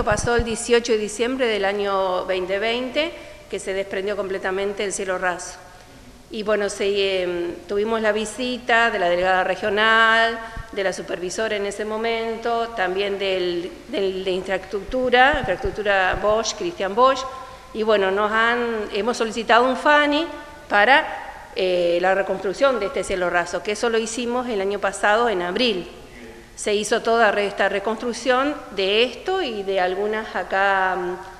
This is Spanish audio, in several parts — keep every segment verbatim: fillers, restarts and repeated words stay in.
esto pasó el dieciocho de diciembre del año veinte veinte, que se desprendió completamente el cielo raso. Y bueno, se, eh, tuvimos la visita de la delegada regional, de la supervisora en ese momento, también del, del, de infraestructura, infraestructura Bosch, Cristian Bosch, y bueno, nos han, hemos solicitado un FANI para eh, la reconstrucción de este cielo raso, que eso lo hicimos el año pasado en abril. Se hizo toda esta reconstrucción de esto y de algunas acá,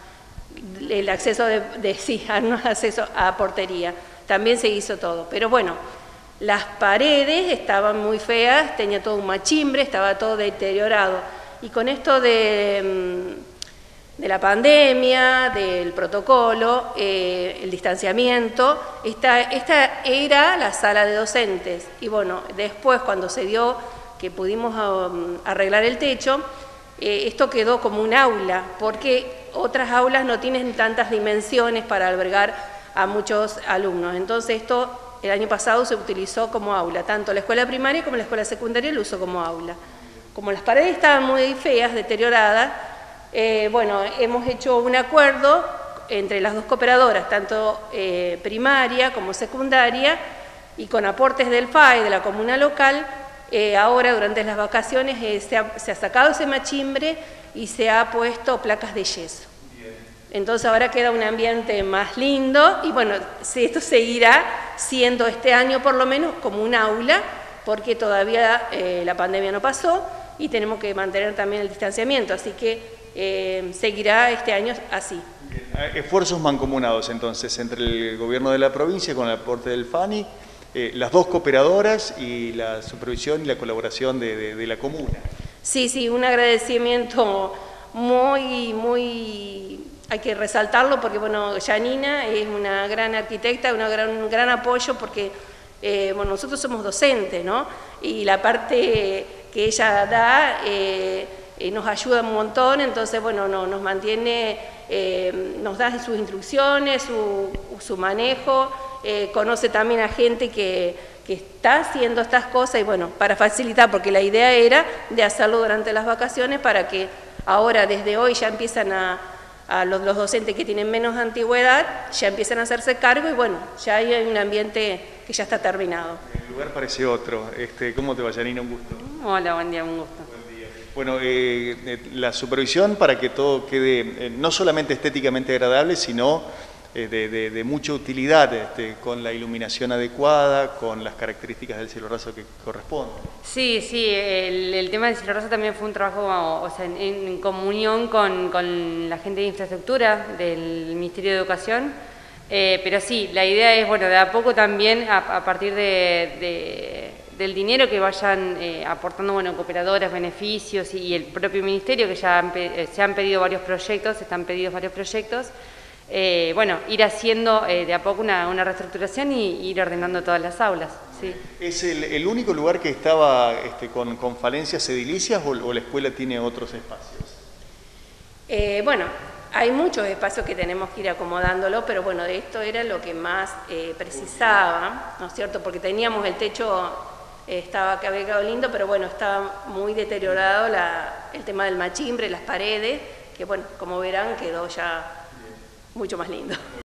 el acceso de, de sí, algunos accesos a portería. También se hizo todo, pero bueno, las paredes estaban muy feas, tenía todo un machimbre, estaba todo deteriorado. Y con esto de, de la pandemia, del protocolo, eh, el distanciamiento, esta, esta era la sala de docentes. Y bueno, después cuando se dio que pudimos um, arreglar el techo, eh, esto quedó como un aula, porque otras aulas no tienen tantas dimensiones para albergar a muchos alumnos. Entonces esto el año pasado se utilizó como aula, tanto la escuela primaria como la escuela secundaria lo usó como aula. Como las paredes estaban muy feas, deterioradas, eh, bueno, hemos hecho un acuerdo entre las dos cooperadoras, tanto eh, primaria como secundaria, y con aportes del F A E, de la comuna local, eh, ahora durante las vacaciones eh, se, ha, se ha sacado ese machimbre y se ha puesto placas de yeso. Entonces ahora queda un ambiente más lindo y bueno, esto seguirá siendo este año por lo menos como un aula, porque todavía eh, la pandemia no pasó y tenemos que mantener también el distanciamiento, así que eh, seguirá este año así. Esfuerzos mancomunados entonces entre el gobierno de la provincia con el aporte del FANI, eh, las dos cooperadoras y la supervisión y la colaboración de, de, de la comuna. Sí, sí, un agradecimiento muy, muy... Hay que resaltarlo porque, bueno, Janina es una gran arquitecta, una gran, un gran apoyo porque, eh, bueno, nosotros somos docentes, ¿no? Y la parte que ella da eh, eh, nos ayuda un montón, entonces, bueno, no, nos mantiene, eh, nos da sus instrucciones, su, su manejo, eh, conoce también a gente que, que está haciendo estas cosas y, bueno, para facilitar, porque la idea era de hacerlo durante las vacaciones para que ahora, desde hoy, ya empiezan a a los, los docentes que tienen menos antigüedad, ya empiezan a hacerse cargo y bueno, ya hay un ambiente que ya está terminado. El lugar parece otro. Este, ¿Cómo te va, Janina? Un gusto. Hola, buen día, un gusto. Buen día. Bueno, eh, eh, la supervisión para que todo quede eh, no solamente estéticamente agradable, sino eh, de, de, de mucha utilidad, este, con la iluminación adecuada, con las características del cielo raso que corresponden. Sí, sí, el, el tema del cielo raso también fue un trabajo, o sea, en, en comunión con, con la gente de infraestructura del Ministerio de Educación, eh, pero sí, la idea es, bueno, de a poco también, a, a partir de, de, del dinero que vayan eh, aportando, bueno, cooperadoras, beneficios y, y el propio Ministerio, que ya han, eh, se han pedido varios proyectos, están pedidos varios proyectos, Eh, bueno, ir haciendo eh, de a poco una, una reestructuración y ir ordenando todas las aulas. Sí. ¿Es el, el único lugar que estaba este, con, con falencias edilicias o, o la escuela tiene otros espacios? Eh, bueno, hay muchos espacios que tenemos que ir acomodándolo, pero bueno, de esto era lo que más eh, precisaba, ¿no es cierto? Porque teníamos el techo, eh, estaba que había quedado lindo, pero bueno, estaba muy deteriorado la, el tema del machimbre, las paredes, que bueno, como verán quedó ya mucho más lindo.